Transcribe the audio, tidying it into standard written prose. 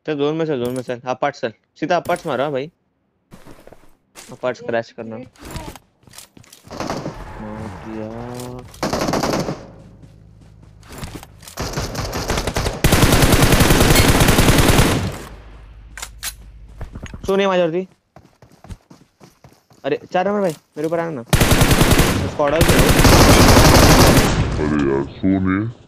चल जोन में चल अपार्ट चल सीधा अपार्ट्स मारा भाई अपार्ट्स क्रैश करना किया सोने माझ्यावरती अरे 4 नंबर भाई मेरे ऊपर आना ना स्क्वाड है अरे यार सोने